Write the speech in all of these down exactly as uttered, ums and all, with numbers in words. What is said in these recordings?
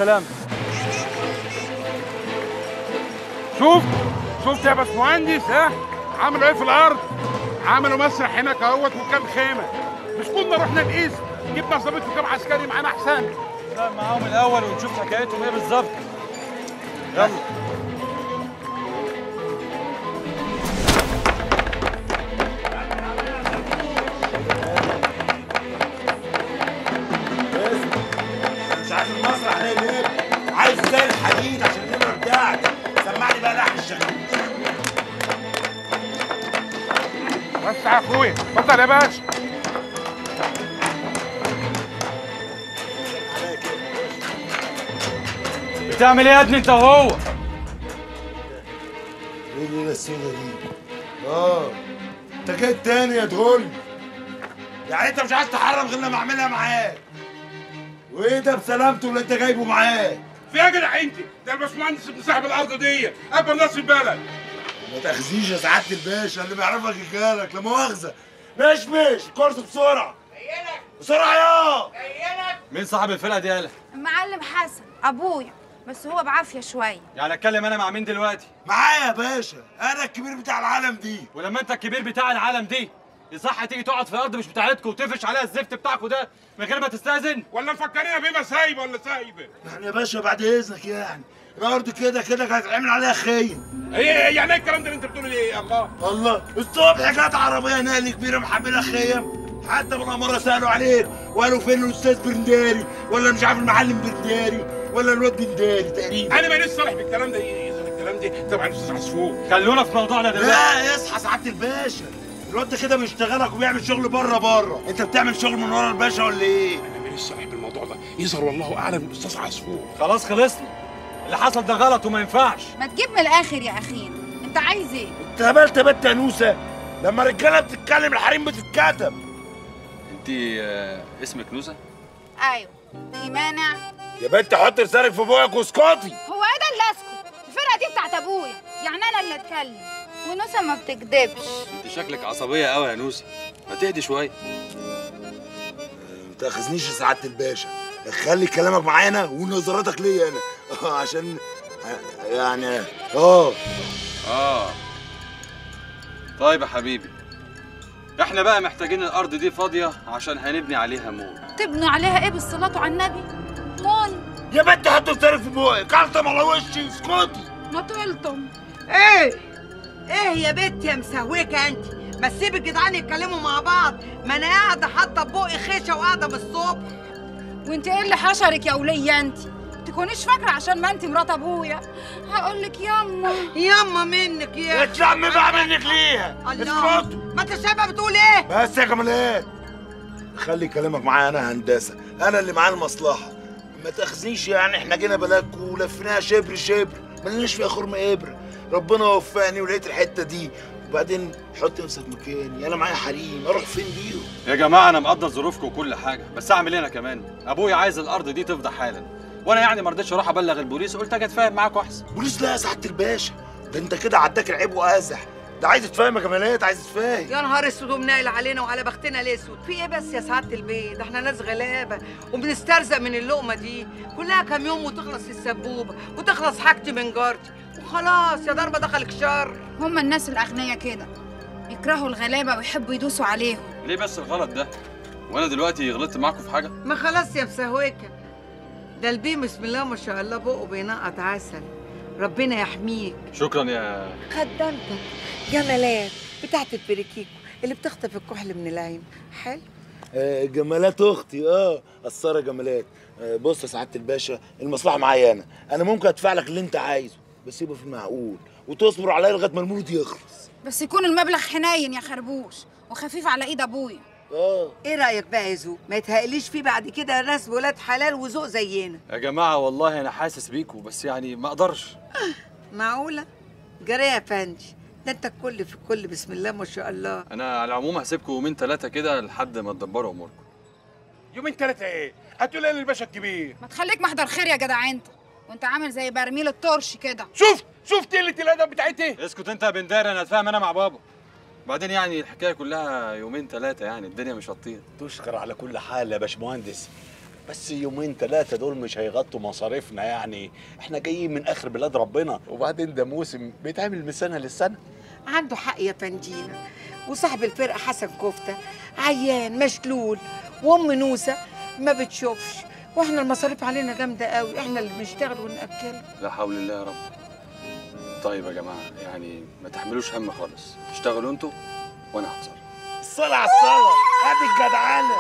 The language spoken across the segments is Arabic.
السلامه. شوف شفت يا باشمهندس، ها عملوا ايه في الارض؟ عملوا مسرح هناك اهوت وكام خيمه. مش كنا رحنا القسم جبنا ظابط وكام عسكري معانا احسن. نتفاهم معاهم الاول ونشوف حكايتهم ايه بالظبط. يلا. مش عارف المسرح ده ليه؟ عايز زي الحديد عشان النمره بتاعتي. سمعني بقى لحن الشغل. بس يا اخويا اتفضل يا باشا. بتعمل ايه يا ابني انت وهو؟ ايه الليله السوداء دي؟ اه انت جاي تاني يا دغول؟ يعني انت مش عايز تحرم غير لما اعملها معاك. وايه ده بسلامته اللي انت جايبه معاك؟ في ايه يا جدع انت؟ ده الباشمهندس ابن صاحب الارض دي اكبر ناس في البلد. ما تاخذيش يا سعاده الباشا، اللي بيعرفك يجالك لا مؤاخذه. مش مش الكرسي بسرعه. جايلك بسرعه يا جايلك. مين صاحب الفرقه دي يالا؟ المعلم حسن ابويا، بس هو بعافيه شويه. يعني اتكلم انا مع مين دلوقتي؟ معايا يا باشا، انا الكبير بتاع العالم دي. ولما انت الكبير بتاع العالم دي يصح تيجي تقعد في الارض مش بتاعتكم وتفرش عليها الزفت بتاعكم ده من غير ما تستاذن؟ ولا مفكرينها بما سايبه ولا سايبه؟ يعني يا باشا بعد اذنك، يعني الارض كده كده كانت هتعمل عليها خيم. ايه يعني ايه الكلام ده اللي انت بتقوله ليه يا الله؟ الله الصبح جت عربيه نقل كبيره محمله خيم، حتى بالاماره سالوا عليك وقالوا فين الاستاذ برنداري ولا مش عارف المعلم برنداري ولا الواد بنداري تقريبا. انا ماليش صالح بالكلام ده. ايه الكلام ده تبع الاستاذ عصفور. خلونا في موضوعنا دلوقتي. لا اصحى سعاده الباشا، الواد ده كده بيشتغلك وبيعمل شغل بره بره. انت بتعمل شغل من ورا الباشا ولا ايه؟ انا ماليش صالح بالموضوع ده، يظهر والله اعلم الاستاذ عصفور. خلاص خلصنا، اللي حصل ده غلط وما ينفعش. ما تجيب من الاخر يا اخينا، انت عايز ايه؟ انت قابلت يا بنت انوسه؟ لما الرجاله بتتكلم الحريم بتتكتب. انت آه اسمك نوسه؟ ايوه، في مانع؟ يا بنت حط لسانك في بوقك واسكتي. هو ايه ده اللي اسكت؟ الفرقه دي بتاعت ابويا، يعني انا اللي اتكلم، ونوسه ما بتكدبش. انت شكلك عصبيه قوي يا نوسه، ما تهدي شويه. ما تاخذنيش يا سعاده الباشا، خلي كلامك معانا ونظراتك ليا انا. اه عشان يعني اه اه طيب يا حبيبي، احنا بقى محتاجين الارض دي فاضيه عشان هنبني عليها مول. تبنوا عليها ايه بالصلاه على النبي؟ مون. يا بنت حط لسانك في بوقك، علطم على وشي اسكتي. ما تقلتم. ايه ايه يا بنت يا مسهوكه انت؟ ما تسيب الجدعان يتكلموا مع بعض، ما انا قاعده حاطه بقي خيشه وقاعده من الصبح. وانت ايه اللي حشرك يا وليه انت؟ تكونيش فاكره عشان ما انت مرات ابويا هقول لك ياما ياما منك يا اتلم بقى منك ليها. الله، اسكتي. ما انت شايفه بتقول ايه؟ بس يا جمالات خلي كلامك معايا، انا هندسه، انا اللي معاه المصلحه. ما تاخذنيش، يعني احنا جينا بلاك ولفيناها شبر شبر، مالناش فيها خرم ابره. ربنا وفقني ولقيت الحته دي، وبعدين حط نفسك مكاني، انا معايا حريم اروح فين بيهم؟ يا جماعه انا مقدر ظروفكم وكل حاجه، بس اعمل ايه انا كمان؟ ابويا عايز الارض دي تفضى حالا، وانا يعني ما رضيتش اروح ابلغ البوليس، قلت اجي اتفاهم معاكم احسن. بوليس لا يا سعاده الباشا، ده انت كده عداك العيب وازح. ده عايز يتفاهم يا جمالات، عايز يتفاهم. يا نهار اسود ومنايل علينا وعلى بختنا الاسود. في ايه بس يا سعاده البيت؟ ده احنا ناس غلابه وبنسترزق من اللقمه دي، كلها كام يوم وتخلص السبوبه وتخلص حاجتي من جارتي وخلاص يا دار ما دخلك شر. هما الناس الاغنياء كده يكرهوا الغلابه ويحبوا يدوسوا عليهم. ليه بس الغلط ده؟ وانا دلوقتي غلطت معاكم في حاجه؟ ما خلاص يا مسهوكه، ده البيه بسم الله ما شاء الله بقه بينقط عسل، ربنا يحميك. شكرا يا خدمتك جمالات بتاعت البريكيكو اللي بتخطف الكحل من العين. حلو. آه جمالات اختي، اه قصاره جمالات. آه بص يا سعاده الباشا، المصلحه معايا انا، انا ممكن ادفع لك اللي انت عايزه، بس يبقى في المعقول وتصبر عليا لغايه ما المولد يخلص. بس يكون المبلغ حنين يا خربوش وخفيف على ايد ابويا. اه ايه رايك بقى يا ذوق؟ ما يتهيأليش فيه بعد كده ناس ولاد حلال وذوق زينا. يا جماعه والله انا حاسس بيكم، بس يعني ما اقدرش. معقوله؟ جرى يا فندي، ده انت الكل في الكل بسم الله ما شاء الله. انا على العموم هسيبكم يومين ثلاثه كده لحد ما تدبروا اموركم. يومين ثلاثه ايه؟ هتقول ايه للباشا الكبير؟ ما تخليك محضر خير يا جدع انت، وانت عامل زي برميل الطرش كده. شفت شفت قله الادب بتاعتي؟ اسكت انت يا بندار، انا اتفاهم انا مع بابا. بعدين يعني الحكايه كلها يومين ثلاثه، يعني الدنيا مش هتطير. تشكر على كل حال يا باشمهندس، بس يومين ثلاثة دول مش هيغطوا مصاريفنا، يعني احنا جايين من اخر بلاد ربنا، وبعدين ده موسم بيتعمل من سنة للسنة. عنده حق يا فندينا، وصاحب الفرقه حسن كفته عيان مشلول، وام نوسه ما بتشوفش، واحنا المصاريف علينا جامده قوي، احنا اللي بنشتغل ونأكل. لا حول الله يا رب. طيب يا جماعه يعني ما تحملوش هم خالص، اشتغلوا انتوا وانا هتصرف. الصلاة على الصلاة، ادي الجدعانة.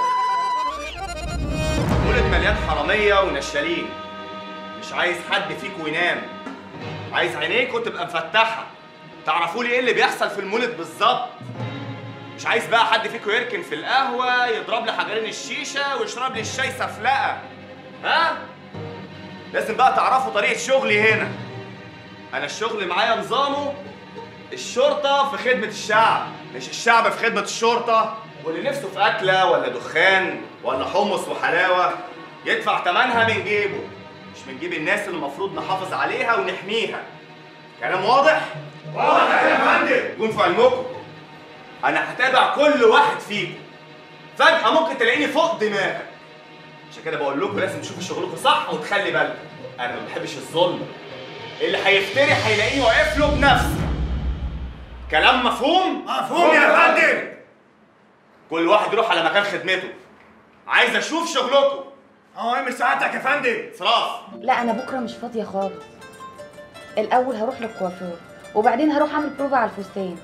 مولد مليان حرامية ونشالين، مش عايز حد فيكم ينام، عايز عينيكوا تبقى مفتحة تعرفوا لي ايه اللي بيحصل في المولد بالظبط. مش عايز بقى حد فيكم يركن في القهوة يضرب لي حجرين الشيشة ويشرب لي الشاي سفلقة. ها؟ لازم بقى تعرفوا طريقة شغلي هنا. أنا الشغل معايا نظامه الشرطة في خدمة الشعب، مش الشعب في خدمة الشرطة. واللي نفسه في أكلة ولا دخان ولا حمص وحلاوة يدفع تمنها من جيبه، مش من جيب الناس اللي المفروض نحافظ عليها ونحميها. كلام واضح؟ واضح يا فندم. يكون في علمكم أنا هتابع كل واحد فيكم، فجأة ممكن تلاقيني فوق دماغك. عشان كده بقول لكم لازم تشوفوا شغلكم صح وتخلي بالكم، أنا ما بحبش الظلم. اللي هيفتري هيلاقيني واقف له بنفسي. كلام مفهوم؟ مفهوم يا فندم. كل واحد يروح على مكان خدمته. عايز اشوف شغلكم. اوامر سعادتك يا فندم. صراف. لا انا بكره مش فاضيه خالص. الاول هروح للكوافير وبعدين هروح اعمل بروفا على الفستان.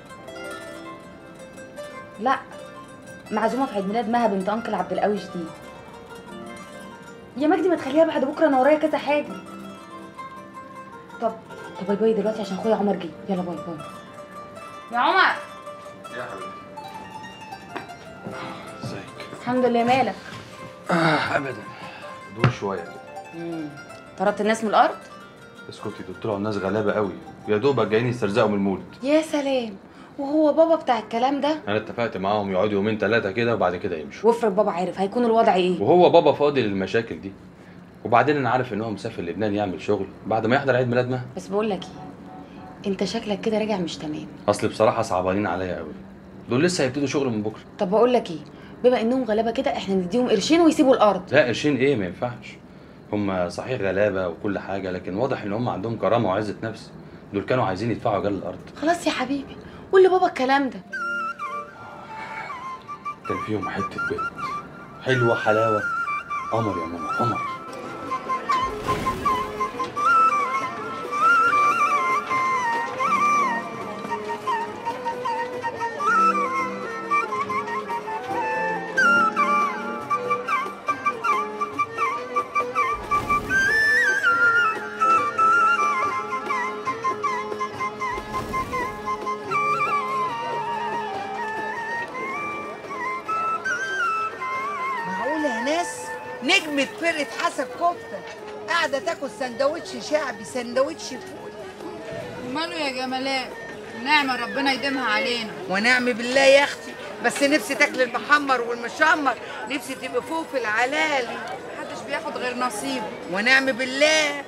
لا معزومه في عيد ميلاد مها بنت انكل عبد القوي جديد. يا مجدي ما تخليها بعد بكره، انا ورايا كذا حاجه. طب طب باي باي دلوقتي عشان اخويا عمر جه. يلا باي باي يا عمر. يا حبيبي ازيك؟ الحمد لله. مالك؟ آه ابدا، دول شويه كده. امم طردت الناس من الارض؟ اسكتي، دول طلعوا الناس غلابه قوي، يا دوبك جايين يسترزقوا من المولد. يا سلام، وهو بابا بتاع الكلام ده؟ انا اتفقت معاهم يقعدوا يومين ثلاثه كده وبعد كده يمشوا. وافرض بابا عارف هيكون الوضع ايه؟ وهو بابا فاضي للمشاكل دي، وبعدين انا عارف ان هو مسافر لبنان يعمل شغل بعد ما يحضر عيد ميلاد مها. بس بقول لك ايه، انت شكلك كده راجع مش تمام. اصل بصراحه صعبانين عليا قوي، دول لسه هيبتدوا شغل من بكره. طب بقول لك ايه، بما انهم غلابه كده احنا نديهم قرشين ويسيبوا الارض. لا قرشين ايه، ما ينفعش. هم صحيح غلابه وكل حاجه، لكن واضح ان هم عندهم كرامه وعزه نفس. دول كانوا عايزين يدفعوا جال الارض. خلاص يا حبيبي قول لبابا الكلام ده. كان فيهم حته بيت حلوه حلاوه، قمر يا ماما قمر. نجمة فرقة حسن كفتة قاعدة تاكل سندوتش شعبي، سندوتش فول. ماله يا جمالات، نعمة ربنا يديمها علينا. ونعم بالله يا اختي، بس نفسي تاكل المحمر والمشمر، نفسي تبقى فوق في العلالي. محدش بياخد غير نصيبه. ونعم بالله.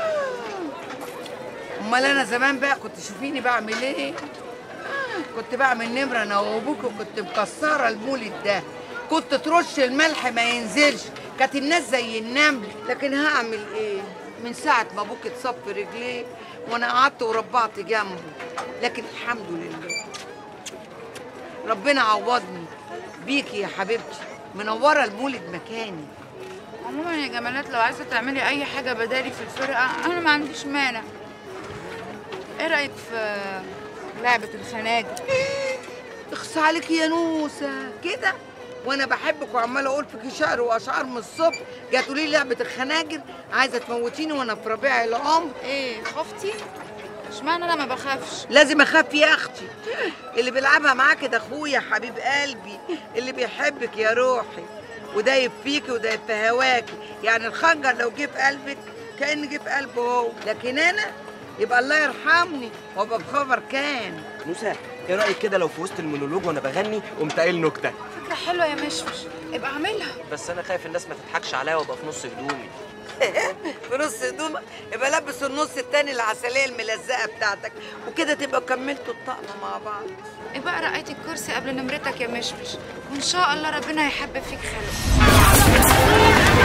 امال انا زمان بقى كنت شوفيني بعمل ايه؟ كنت بعمل نمرة انا وابوك، وكنت مكسرة المولد ده، كنت ترش الملح ما ينزلش، كانت الناس زي النمل. لكن هعمل ايه؟ من ساعة ما ابوك اتصب في رجليه وانا قعدت وربعت جنبه، لكن الحمد لله ربنا عوضني بيكي يا حبيبتي، منورة المولد مكاني. عموما يا جمالات لو عايزة تعملي أي حاجة بدالي في الفرقة أنا ما عنديش مانع. إيه رأيك في لعبة الخناجر؟ اخص عليكي يا نوسة كده، وانا بحبك وعماله اقول فيكي شعر واشعار من الصبح، جايه تقولي لي لعبه الخناجر، عايزه تموتيني وانا في ربيع العمر. ايه خفتي؟ اشمعنى انا ما بخافش؟ لازم اخاف يا اختي، اللي بيلعبها معاكي ده اخويا حبيب قلبي اللي بيحبك يا روحي، ودايب فيكي ودايب في هواكي، يعني الخنجر لو جه في قلبك كأن جه في قلبه هو، لكن انا يبقى الله يرحمني وابقى بخبر كان. نوسة ايه رايك كده لو في وسط المونولوج وانا بغني قمت قايل نكته؟ فكره حلوه يا مشمش، ابقى اعملها. بس انا خايف الناس ما تضحكش عليا وابقى في نص هدومي. في نص هدومك؟ يبقى لبس النص التاني العسليه الملزقه بتاعتك، وكده تبقى كملتوا الطقم مع بعض. ابقى رقيت الكرسي قبل نمرتك يا مشمش، وان شاء الله ربنا هيحبب فيك خلق.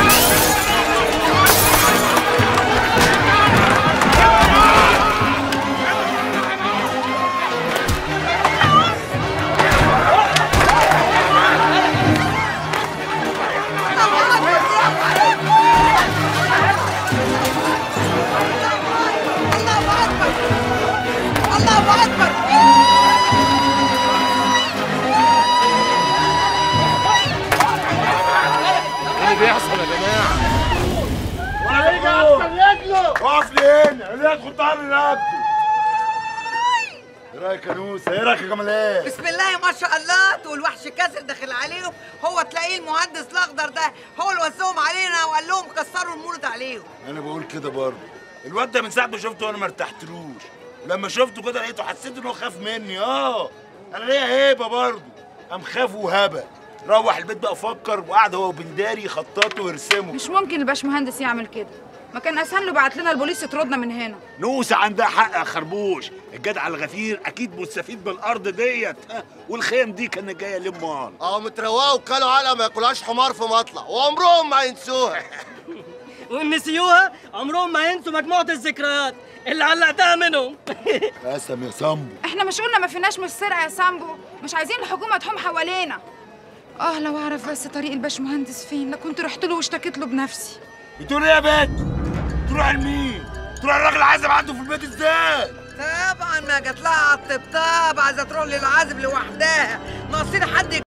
بيحصل يا جماعه؟ ولا يجي احسن رجله. اقف لي هنا، اللي هتخد ظهر رقبته. ايه رايك يا نوسه؟ ايه رايك يا جمالات؟ بسم الله ما شاء الله، تقول وحش كاسر داخل عليهم، هو تلاقيه المهندس الاخضر ده هو اللي وزهم علينا وقال لهم كسروا المولد عليهم. انا بقول كده برضه، الواد ده من ساعه ما شفته وانا ما ارتحتلوش، لما شفته كده لقيته حسيت ان هو خاف مني. اه انا ليا هيبه برضه، قام خاف وهبه. روح البيت بقى فكر، وقعد هو وبنداري يخططوا ويرسموا. مش ممكن الباشمهندس يعمل كده، ما كان اسهل له بعت لنا البوليس يطردنا من هنا. نوسة عندها حق يا خربوش، الجدع الغفير اكيد مستفيد بالارض ديت، والخيم دي كانت جايه لمال. اه متروقه وكلوا علقه ما ياكلهاش حمار في مطلع، وعمرهم ما ينسوها. وان نسيوها عمرهم ما ينسوا مجموعه الذكريات اللي علقتها منهم. قسم يا سامبو. احنا مش قلنا ما فيناش من السرقه يا سامبو؟ مش عايزين الحكومه تحوم حوالينا. اه لو اعرف بس طريق الباشمهندس فين، لا كنت رحت له واشتكيت له بنفسي. بتقول ايه يا بنت؟ تروح لمين؟ تروح الراجل عازب عنده في البيت ازاي؟ طبعا ما جات لها على الطبطاب، عايزه تروح للعازب لوحدها، ناقصين حد